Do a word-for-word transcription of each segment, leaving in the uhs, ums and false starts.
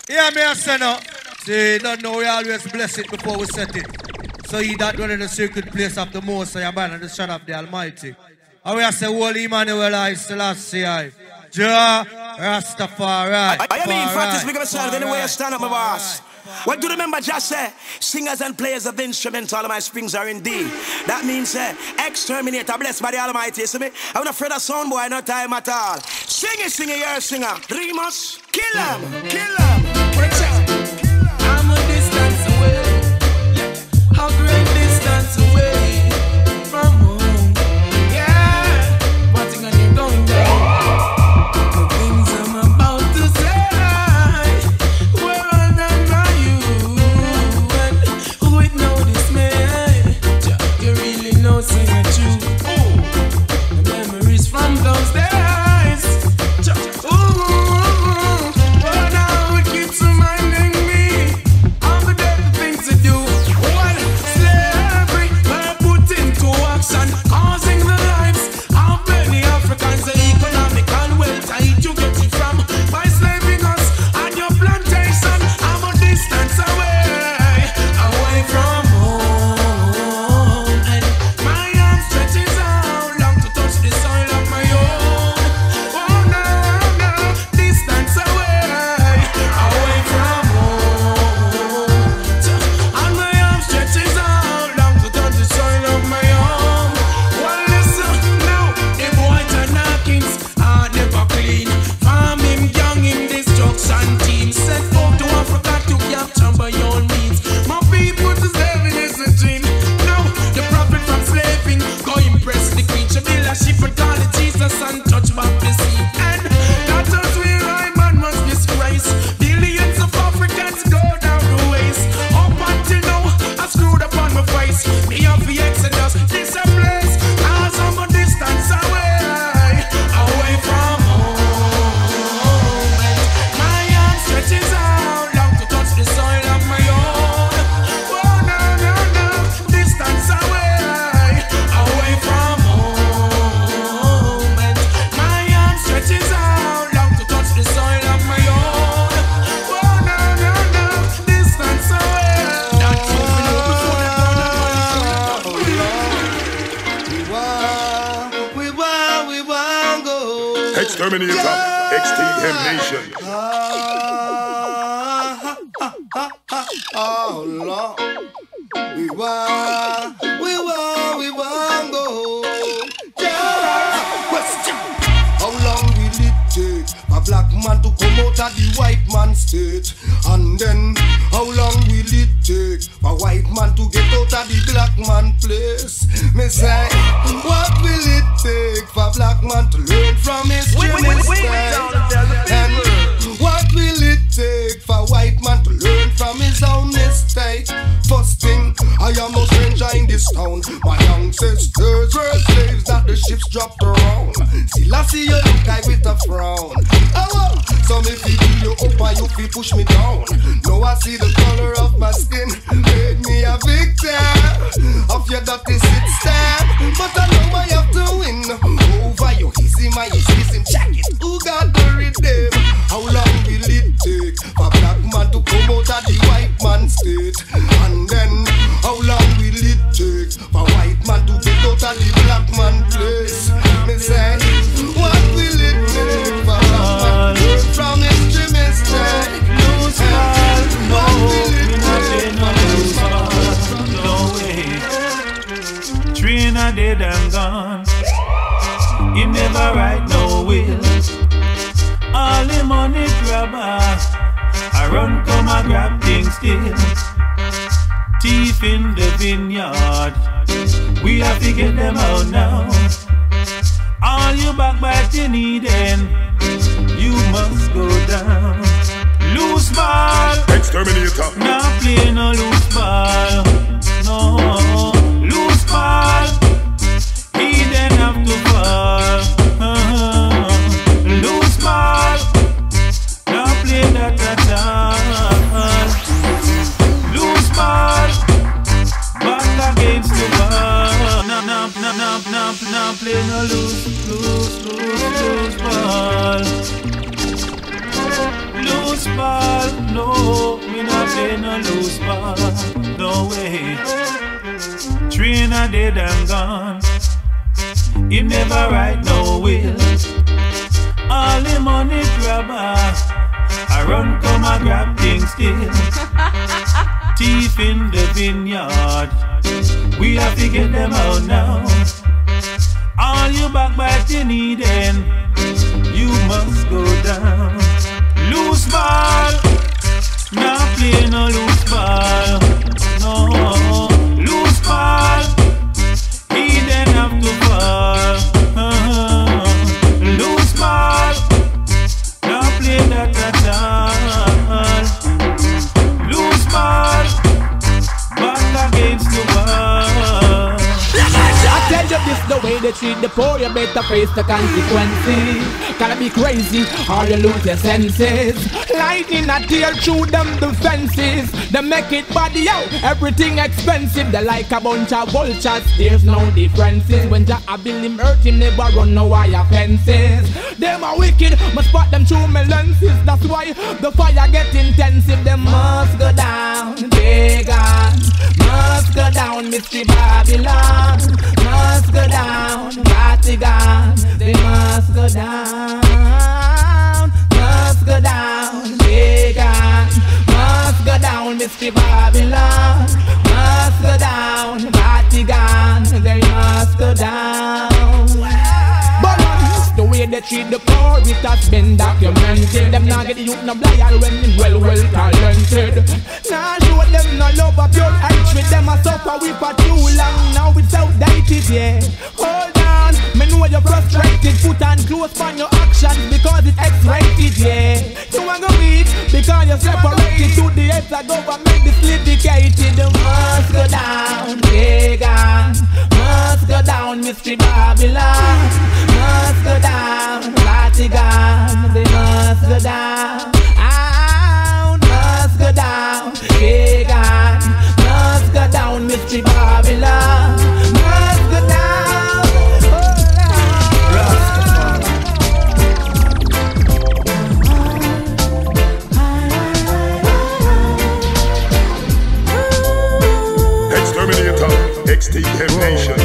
Yeah, me a say no. See, don't know we always bless it before we set it. So he that dwell in the secret place of the Most High, abandon the shadow of the Almighty. And we a say, Holy Emmanuel, I Selassie, I. Jah Rastafari. I, I mean, Fatis, we gonna start anyway. I stand up, my boss. What do you remember? Just say, singers and players of the instrument, all of my springs are in D. That means, uh, Xterminator, blessed by the Almighty. See me? I'm not afraid of sound boy, no time at all. Sing it, sing it, you're a singer. Dreamers, kill them, kill them. I'm a distance away. How great distance away from home. Yeah, watching on you going down. The things I'm about to say were all done by you. And who would know this man? You really know sing it true. The memories from those days. Ooh, oh, now it keeps reminding me of the dirty things to do. Well, slavery were put into action, causing the lives of many Africans. The economic and wealth I you get it from by slaving us on your plantation. I'm a distance away, away from home, and my arm stretches out long to touch the soil of my own. Oh no, no, distance away, away from home, and my arm stretches out long to touch the soil of my own. Well, listen now, the boys are knockings are never clean. Farming, young in destruction team set forth to Africa to capture by all means. My people to slaving is a dream. Now the prophet from slaving go impress the queen. She build a ship and call it Jesus and touch back the sea. And that's just where I man must disgrace. Billions of Africans go down the waste. Up until now, I screwed up on my face. Me have the exodus, this a place. As I'm a distance away, away from home. And my arm stretches out long to touch the soil of my own. Oh no, no, no, distance away, away from home. And my arm stretches out long to touch the soil of my own. Oh no, no, no, distance away. That's what we know before the dawn of We want, we want, we want go. Xterminator, X T M Nation. Ah, ah, ah, ah, oh Lord. We want, we want, we want go. Yeah. Question. How long will it take a black man to come out of the white man's state? And then, how long will it take a white man to get out of the black man place? Me say, what will it take for a black man to learn from his mistake? And what will it take for a white man to learn from his own mistake? First thing, I am no stranger in this town. My ancestors were slaves that the ships dropped around. Still I see you look I with a frown. Oh, so me feel you up and you feel push me down. Now I see the color of my skin made me a victim of your dirty sit stand. But I know I have to win over you. Easy my listen, check it. Who got the redeem? How long will it take for black man to come out of the white man's state? And then how long will it take for white man to get out of the black man place? Me say, what will it take for black man to learn from his mistake? Lose all, no, nothing no lose all, no way. Trina dead and gone. He never write no will. All the money grabber, I run come and grab things still. Thief in the vineyard, we have to get them out now. All you backbiting Eden, you must go down. Loose ball, Xterminator. not play no loose ball. No, loose ball, Eden have to fall. Uh-huh. Loose ball, not play that at all. Loose ball, back against the wall. No, no, no, no, no, no, play no loose, loose, loose, loose ball. Loose ball, No, me not play no loose ball. No way. Trainer dead and gone. He never write no will. All the money grabber, I run come and grab things still. Thief in the vineyard, we have to get them out now. All you backbiting needing, you must go down. Loose ball, not play no loose ball. No, loose ball, he then have to fall. Uh-huh. Loose ball, not play that at all. Loose ball, back against the wall. I tell you this, the way they treat the poor, you better face the consequences. Gotta be crazy, or you lose your senses. Lightning a tear through them defenses. They make it body out, everything expensive. They like a bunch of vultures, there's no differences. When Jack a build him hurt him, never run no wire fences. Them are wicked, must spot them through my lenses. That's why the fire get intensive. They must go down, they gone. Must go down, Mister Babylon. Must go down, Vatican. They must go down. Must go down, Vegan. Must go down, Mister Babylon. Must go down, Vatican. They must go down. The way they treat the poor, it has been documented. Them not get the youth no blind when them well, well talented. Nah, show them no love of pure hatred. Them a suffer with for too long. Now it's outdated, yeah. Hold on, me know you're frustrated. Put on close on your actions because it's X-rated, yeah. You want go weak because you're separated to the heads of government dislidicated. Must go down, pagan. Must go down, Mister Babylon. Must go down, Vatican. They must go down. Out, must go down, pagan. Must go down, Mister Babylon. Must go down. Xterminator, X T M.Nation.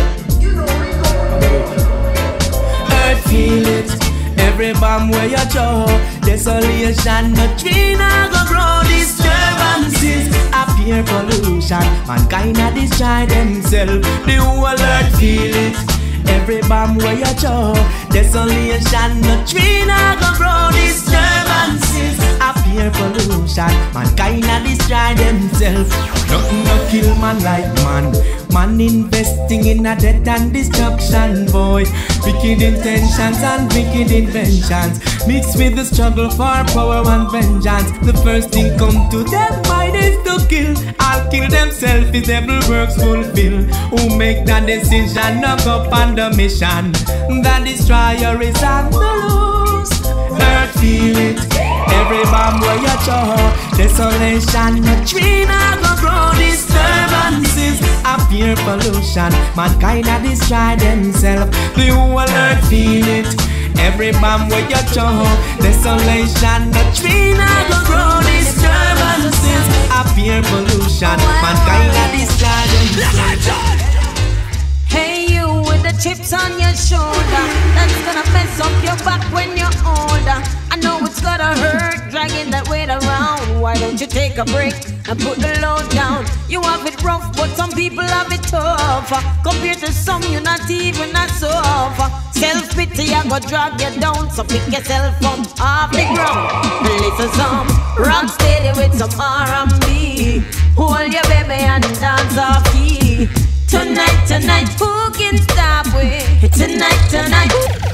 Feel it, every bomb where you throw. Desolation, no tree now go grow. Disturbances, appear pollution. Mankind a destroy themselves. The whole earth feel it, every bomb where you throw. Desolation, no tree now go grow. Disturbances, appear pollution. Mankind a destroy themselves. Nothing no kill man like man. Man investing in a death and destruction, boy. Wicked intentions and wicked inventions mixed with the struggle for power and vengeance. The first thing come to their mind is to kill. I'll kill themselves if their works fulfill. Who make that decision, knock up on the mission. The destroyer is on the loose. Earth feel it, every bomb where you throw. Desolation, no tree now go grow. Disturbances, appear pollution. Mankind a destroy themselves. The whole earth feel it, every bomb where you throw. Desolation, no tree now go grow. Disturbances, appear pollution. Mankind a destroy themselves. Hey, you with the chips on your shoulder, that's gonna mess up your back when you're older. I know it's gonna hurt, dragging that weight around. Why don't you take a break and put the load down? You have it rough, but some people have it tough. Compared to some, you're not even that soft. Self-pity, I go drag you down, so pick yourself up off the ground. Listen some rock steady with some R and B. Hold your baby and dance off key. Tonight, tonight, who can stop with? Tonight, tonight.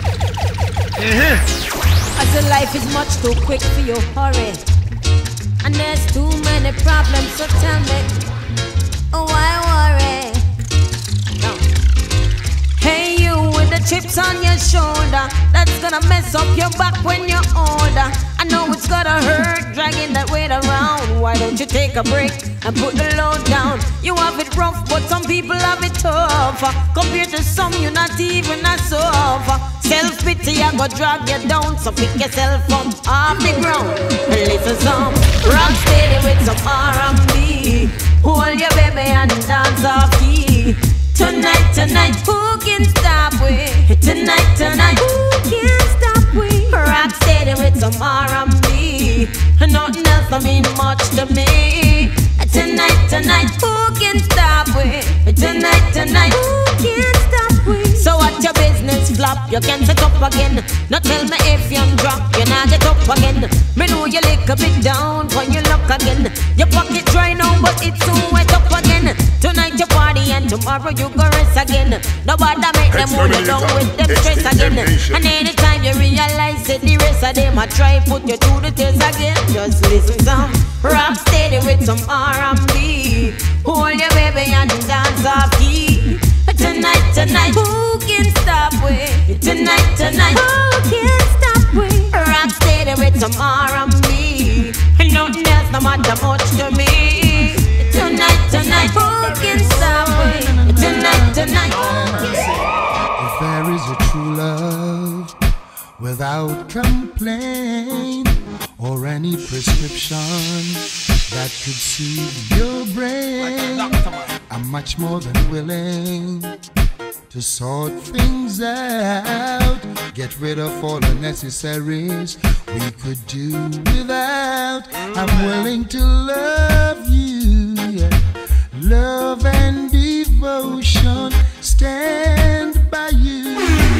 Mm-hmm. As the life is much too quick for your hurry, and there's too many problems, so tell me, oh, why worry? No. Hey, you with the chips on your shoulder, that's gonna mess up your back when you're older. I know it's gonna hurt, dragging that weight around. Why Why don't you take a break and put the load down? You have it rough, but some people have it tough. Compared to some, you're not even a soft. Self-pity, I go drag you down. So pick yourself up off the ground and listen some rock steady with some R and B. Hold your baby and dance off key. Tonight, tonight, who can stop we? Tonight, tonight, who can stop we? Rock steady with some R and B. Nothing else don't mean much to me. Tonight, tonight, who can stop we? Tonight, tonight, who can stop we? So what your business flop? You can set up again. Now tell me if you drop, you not get up again. Me know you lick a bit down when you look again. Your pocket dry now, but it's soon wet up again. Tonight you party and tomorrow you go rest again. Nobody make them hold you down with them stress again. And anytime you realize that the rest of them I try put you through the test again. Just listen some rock steady with some R and B. Hold your baby and dance off key. Tonight, tonight, who can stop we? Tonight, tonight, who can stop we? Rock steady with some R and B. Nothing else no matter much to me. Tonight, tonight, who can stop we? Tonight, tonight, if there is a true love without complaint or any prescription that could soothe your brain, I'm much more than willing to sort things out, get rid of all unnecessaries we could do without. I'm willing to love you, yeah. Love and devotion, stand by you.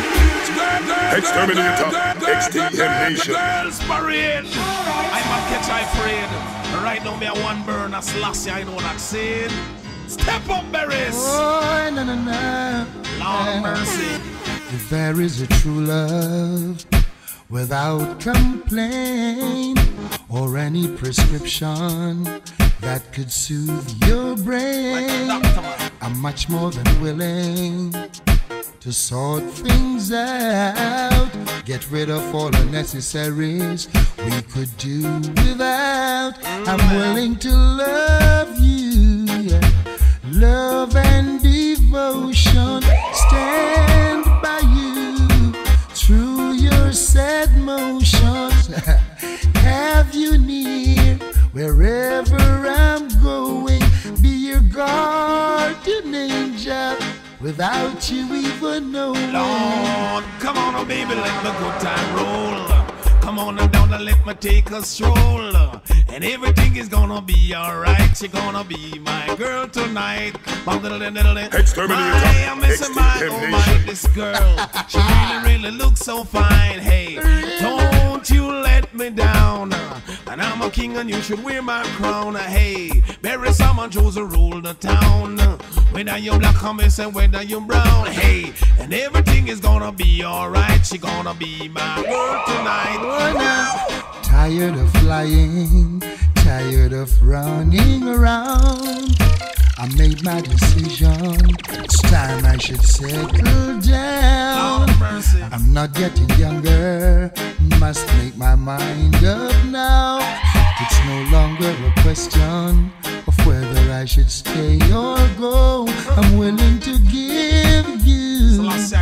Xterminator, X T M.Nation. Girls parade. I'm a catch I afraid. Right now me a one burn a slash, I know that saying. Step up, berries. Oh, no, no, no. Lord mercy. If there is a true love without complaint or any prescription that could soothe your brain, I'm much more than willing to sort things out, get rid of all unnecessaries we could do without. I'm willing to love you, yeah. Love and devotion, stand by you through your sad motions. Have you near wherever I'm going, be your guardian angel. Without you even knowing. Lord, come on, oh baby, let the good time roll. Come on and down and let me take a stroll. And everything is gonna be alright. You're gonna be my girl tonight. Xterminator, I am missing my, oh my, this girl. She really, really looks so fine. Hey, don't you let me down. And I'm a king and you should wear my crown. Hey, bury someone chose to rule the town. Whether you're black or miss and whether you're brown. Hey, and everything is gonna be alright. She gonna be my girl tonight. Tired of flying, tired of running around. I made my decision, it's time I should settle down. I'm not getting younger, must make my mind up now. It's no longer a question of whether I should stay or go. I'm willing to give you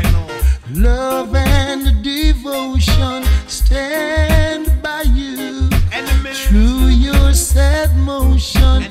love and devotion, stand by you through your sad motion.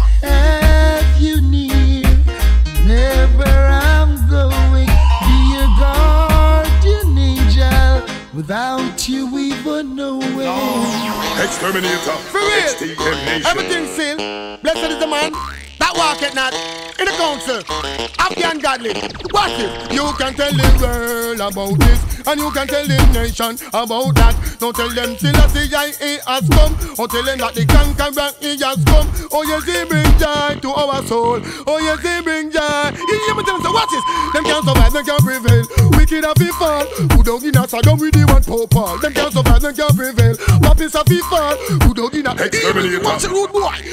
Have you near, never I'm going, be your guardian angel, without you even knowing. Xterminator, X T M.Nation. Everything still, blessed is the man that walketh not in the council of the ungodly. What if you can tell the world about this, and you can tell the nation about that? Don't tell them till the C I A has come, or tell them that the conqueror he has come. Oh yes, he bring joy to our soul. Oh yes, he bring joy. You hear me tell them, so watch this. Them can't survive, them can't prevail. Wicked have been fall. Who don't in us, I don't really want Pope Paul. Them can't survive, them can't prevail. Papis have been fall. Who don't in us, Xterminator. watch the rude boy. Just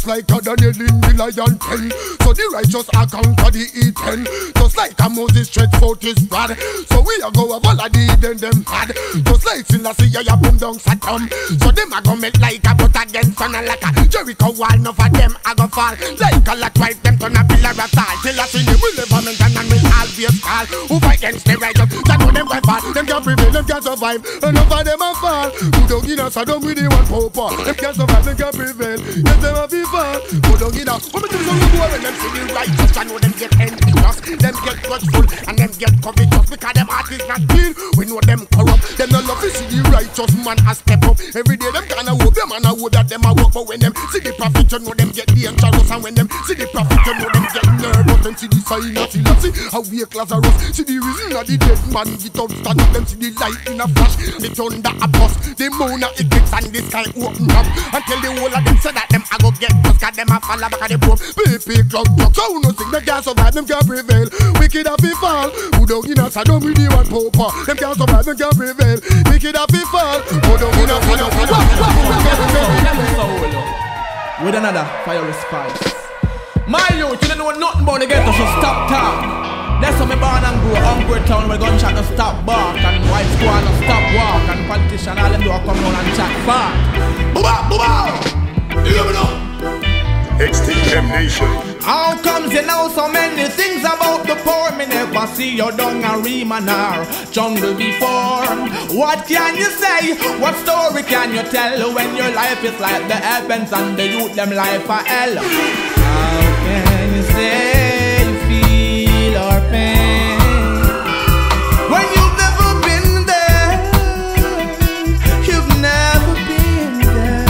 like a Daniel in the lion pen. So the righteous are conquer the Eden. Just like a Moses stretch out his rod. So we are go over the Eden them bad. Just like Silassie ya boom down Saddam. So them a go make like a butt against sun like a Jericho wall. None of them a go fall. Like a lot wipe them turn a pillar of salt. Till I see them will never mention and will always call. Who fight against the righteous? That know them will fall. Them can't prevail, them can't survive. Enough of them a fall. Who don't get us, I don't really want power. Them can't survive, them can't prevail. Yes, them a be fall. Who don't get us? When me tell you some go when them see the righteous, I know them get envious. Them get grudgeful and them get covetous because them heart is not clean. We know them corrupt. Them no love to see the righteous man a step up. Every day them kinda hope them and I hope that them a walk. But when them see the prophet, you know them get dangerous. And when them see the prophet, you know them get nervous. Them see the sign of Silassie, how wake Lazarus. See the reason of the dead man get up stand up. Them see the light in a flash, the thunder a bust. The moon a eclipse and the sky open up. Until the whole of them say that them a go get dust. Cause them a fall back at the pope. P P clock clock. So who no think them can't survive, them can't prevail. Wicked a fi fall. Who don't in us, I don't really want pope. Them can't survive, them can't prevail. Wicked a fi fall. Who don't in us, I don't really want pope. With another fire response. My youth, you don't know nothing about the ghetto, so stop talk. That's how me born and grow. Hungry town where gunshot no stop bark. And white squad no stop walk. And politician all them do a come down and chat back. Booba, booba! You hear me now? X T M Nation. How comes you know so many things about the poor? Me never see you down a Remanar jungle before. What can you say? What story can you tell when your life is like the heavens and the youth them life a hell? How can you say you feel our pain when you've never been there? You've never been there.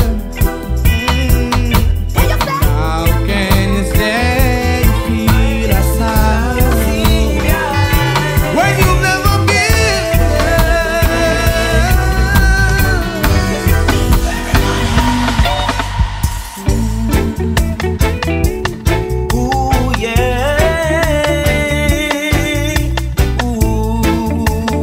How can you say you feel a sorrow when you've never been there? Ooh, yeah. Ooh.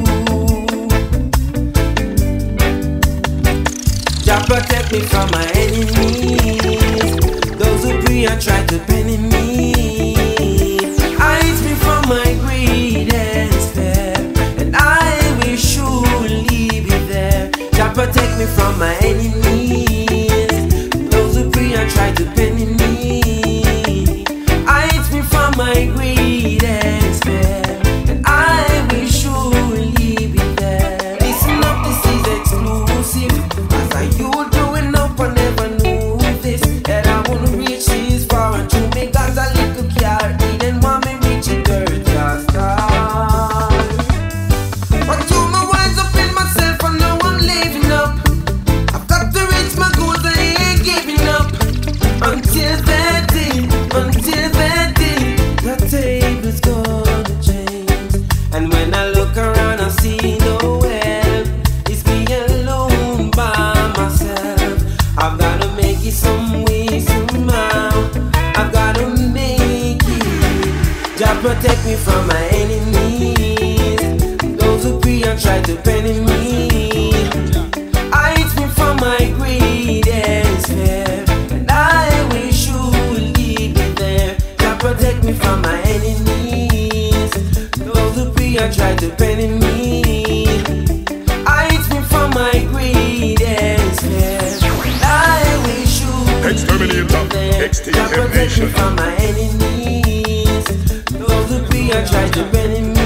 Jah protect me from my enemies, those who pray and try to penny me. Hide me from my greed and despair, and I will surely be there. Jah protect me from my enemies, those who pray and try to penny me. Hide me from my greed and despair, and I will surely be there. Listen up, this is exclusive. As a youth growing up, I never knew this, that I wanna reach this far and to me got a little car, didn't want me reach it dirt just start. But you my wise up in myself and now I'm living up. I've got to reach my goals, I ain't giving up. Until that day, until that day, the table's gonna change. And when I look around I see no help, it's me alone by myself. I've gotta make it some way somehow, I've gotta make it. Jah protect me from my enemies, those who pray and try to penny me. Hide me from my greed and despair, and I will surely be there. Jah protect me from my enemies, those who pray and try to penny me. Hide me from my greed and despair, and I will surely Xterminator, be there. X T Jah M protect me Nation. from my enemies, those who pray and try to penny me.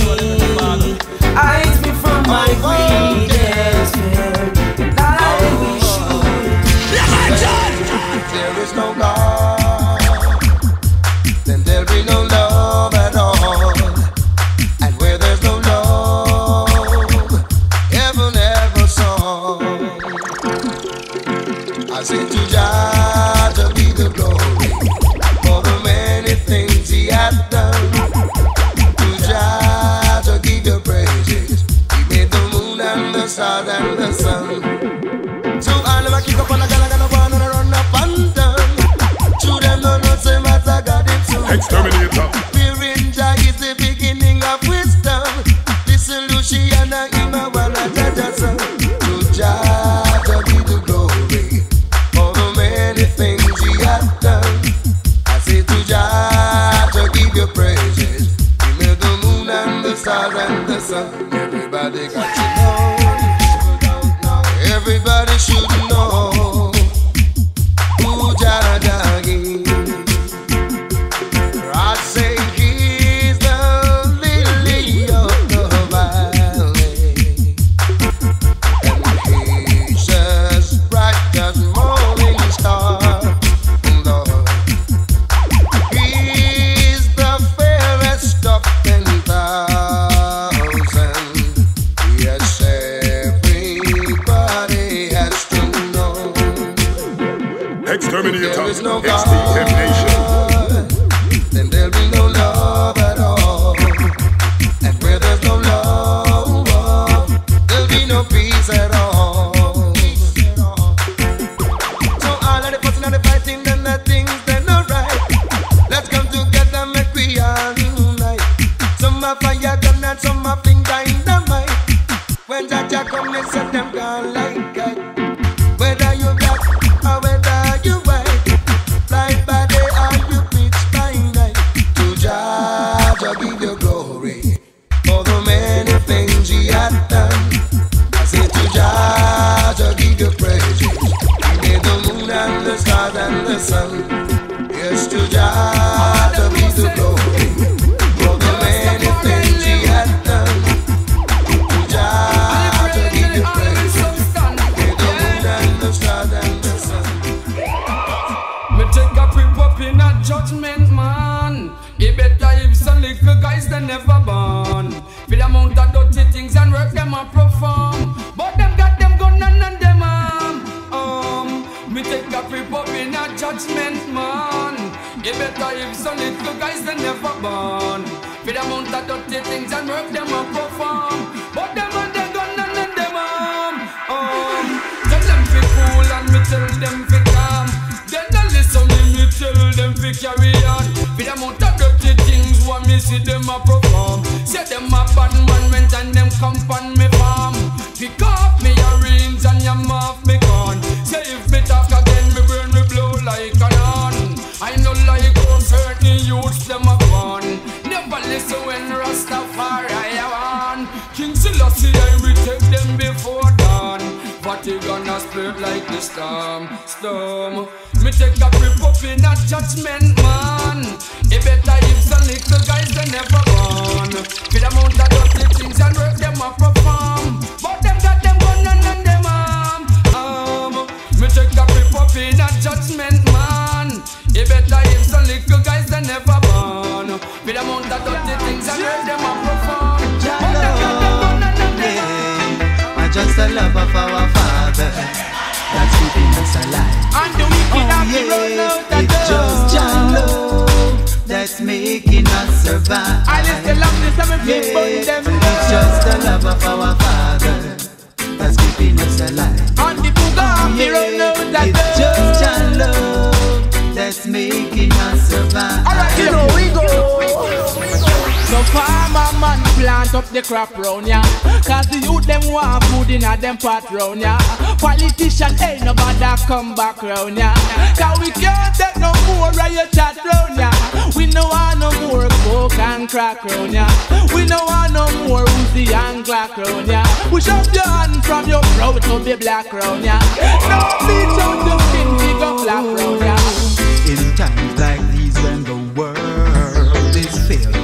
Hide me from my greed and despair, and I will surely be there. If there is no God, then there'll be no love at all. And where there's no love, heaven never saw. I sing to Jah to be the glory for the many things He has done. To Jah to give the praises. He made the moon and the stars and the sun. So I never kick up on a gun, I gotta run and run up and down. so everybody got to know. Everybody should know who Jah Jah is. I say he's the lily of the valley, and he's as bright as morning star. Lord, he's the fairest of ten thousand. Yes, everybody has to know. Xterminator, X T M.Nation. Then there'll be no love at all. And where there's no love, there'll be no peace at all. So all of the fussing and the fighting and the things, they're not right. Let's come together, make we all unite. Some are fire gun and some are finger dynamite. When Jah Jah come, they set them gone like kite. Whether you black or whether you white, fly by day or you pitch by night. To Jah Jah give you glory for the many things He had done. I say to Jah Jah give you praise. He made the moon and the stars and the sun. Yes, to Jah Jah give you glory for the many things He had done. To Jah Jah give you praise. He made the moon and the stars and the sun. Me take a trip up in a judgment, man. It better if some little guys they never born. For the amount of dirty things and work them a perform. But them got them gun and them arm. Um, me take a trip up in a judgment, man. It better if some little guys they never born. For the amount of dirty things and work them a perform. But them and them gun and them arm. Um, tell them fi cool and me tell them fi calm. Then I listen me, me tell them fi carry on. For the amount of dirty things what me see them a perform. Say them a bad man went and them come on me farm. Pick up me earrings and yam off me gun. Say if me talk again me burn me blow like an on. I know like how certain youths them a fun. Never listen when Rastafari a want. King Selassie I will take them before dawn. But he gonna split like the storm, storm. Me take a trip up in a judgment, man. It better if some little guys they never born. For the amount of dirty things and work them a perform. But them got them gun and them arm. Um, me take a trip up in a judgment, man. It better if some little guys they never born. For the amount of dirty things and work them a perform. But them got them gun and them arm. I just the love of our Father that's keeping us alive. And the wicked have to run out the It's just Jah love that's making us survive. I just the love this and me feel burn them down. It's just the love of our Father that's keeping us alive. And the booger have to run out the It's just Jah love that's making us survive. Alright, you know we go. So farmer man plant up the crop round ya, cause the youth them want food in a them pot round ya. Politician ain't nobody come back round ya, cause we can't take no more riot chat round ya. We no want no more coke and crack round ya. We no want no more Uzi and Glock round ya. Push up your hand from your proud to be black round ya. No beat out your skin, we go black round ya. In times like these when the world is filled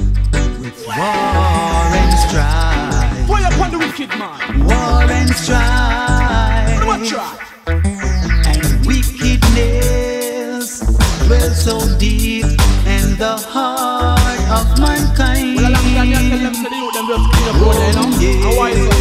war and strife. Fire upon the wicked man. War and strife. Never try. And wickedness dwell so deep in the heart of mankind. Well, I'm glad you tell them to the youth them just clean up road there, you know. How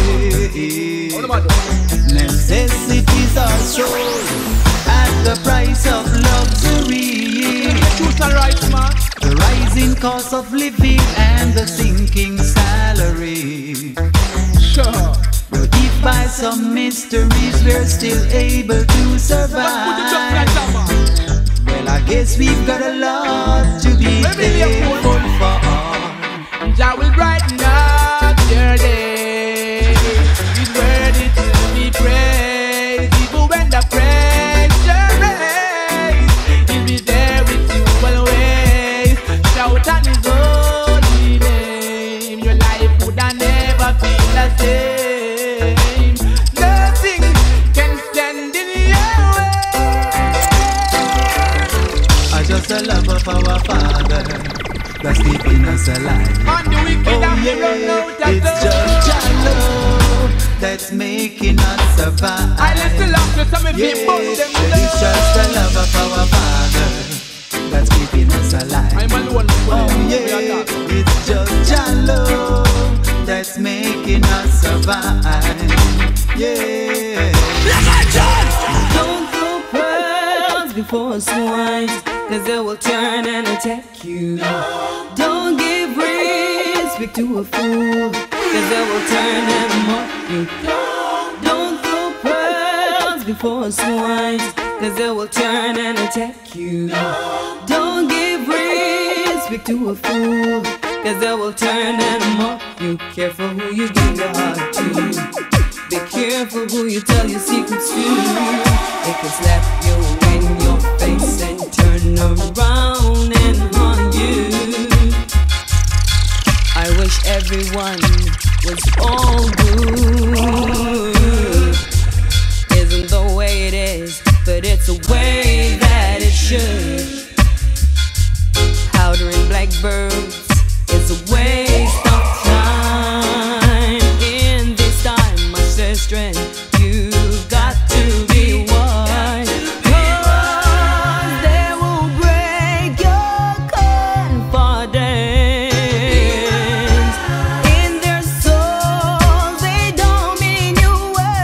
wise up? Necessities are sold at the price of luxury. Choose the right man. The rising cost of living and the sinking salary. Sure. But if by some mysteries we're still able to survive, well, I guess we've got a lot to be thankful for. Jah will brighten up your day. He's worthy to be praised. Even when the pressure raised, He'll be there with you always. Shout on His holy name. Your life would have never just the love of our Father that's keeping us alive. And the wicked Oh have yeah, run out of it's love. just your love that's making us survive. I listen to some of Yeah, you burn them down. it's just the love of our Father that's keeping us alive. I'm alone. Oh yeah, it's just your love that's making us survive. Yeah. Don't throw pearls before swine, cause they will turn and attack you. Don't give respect to a fool, cause they will turn and mock you. Don't throw pearls before swine, cause they will turn and attack you. Don't give respect to a fool, cause they will turn and mock you. Careful who you give your heart to. Be careful who you tell your secrets to. It can slap you in your face and turn around and haunt you. I wish everyone was all good. Isn't the way it is, but it's the way that it should. Powdering blackbirds is a waste of time. In this time, my sister, you've got to be wise, 'cause they will break your confidence. In their souls, they don't mean you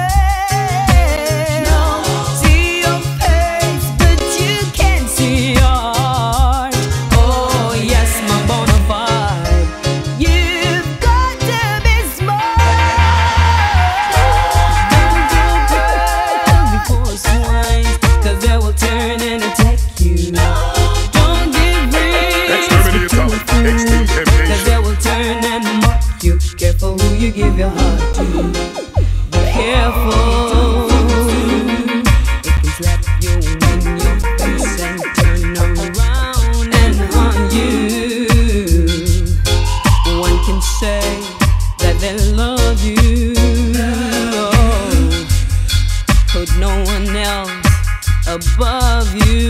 well. See your face, but you can't see your heart. Oh yes, my bona fide, you've got to be smart. Don't go pearl before swine, 'cause they will turn and attack you. Don't give respect to a fool, 'cause they will turn and mock you. Careful who you give your heart to. Be careful. It can slap you in your face and turn around and haunt you. One can say that they love you, oh, put no one else above you.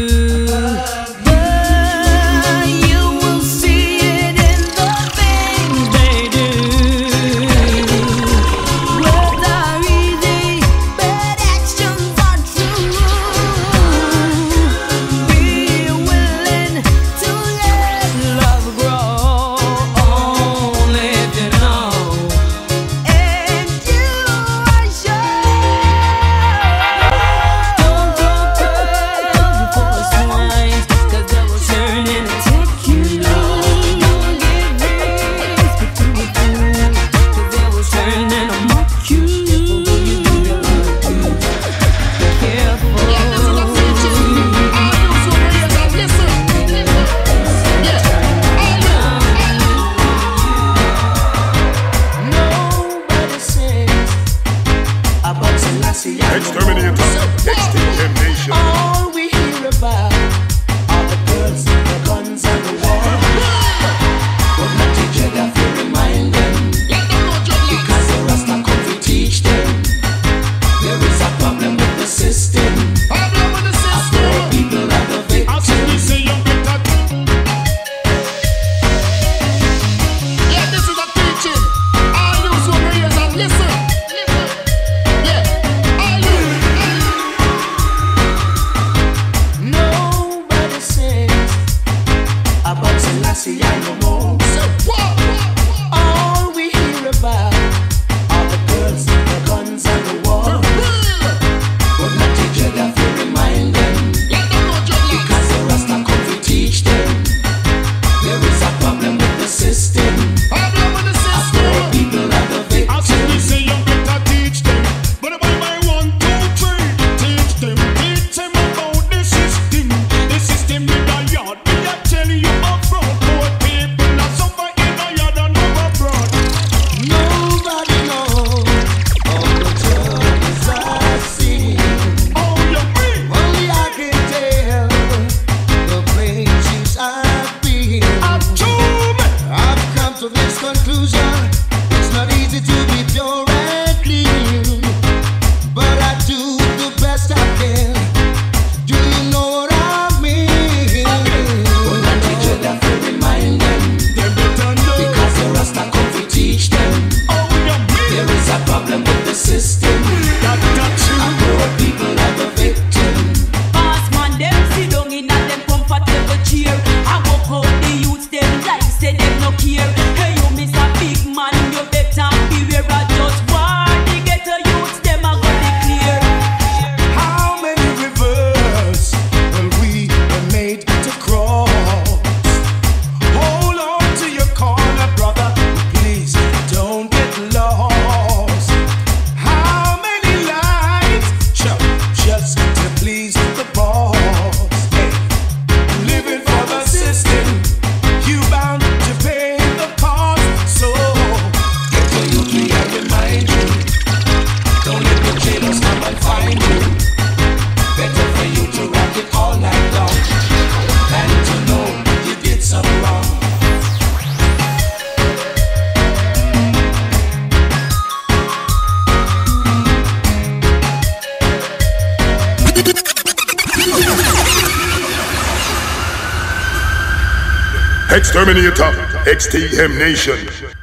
But you will see it in the things they do. Words are easy, but actions are true. Be willing to let love grow, only if you know, and you are sure. Don't go pearl before swine, Xterminator, X T M Nation.